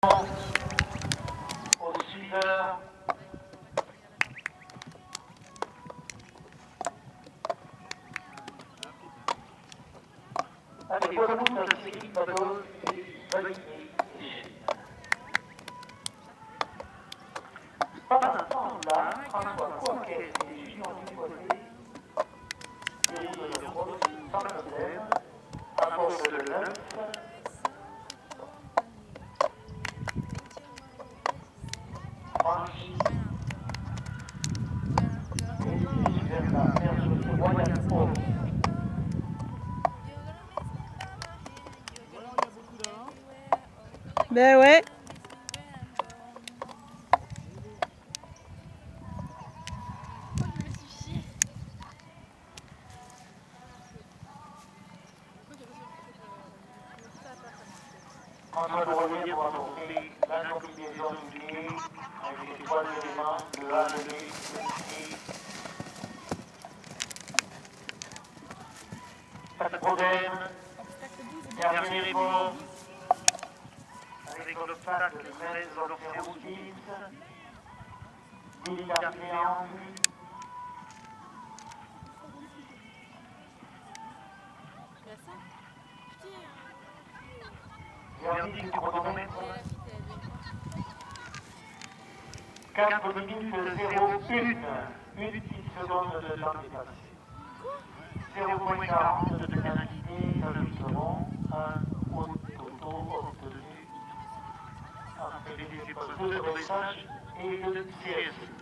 Au suiveur. Allez, voilà vous notre série Badol et Valigny et Chine. Pas d'instant là, François Coaquet et Julien Dupoisé, série de la Rose, Saint-Modèle, Apôtre de l'Œuf, Franchi, et vers la bergerie Royal Oak. Ben ouais. François de Rolier pour apporter la combinaison du nez avec les trois éléments, le A, le B, le C. Pas de problème. Dernier rivaux avec l'obstacle de 13 Oloféroutines. Délicaté en vue. Verdict du chronomètre. 4 minutes 01. Une petite seconde de temps dépassé. 0,40 de pénalité s'ajouteront un au toto obtenu après les dépôts de dressage et de CSE.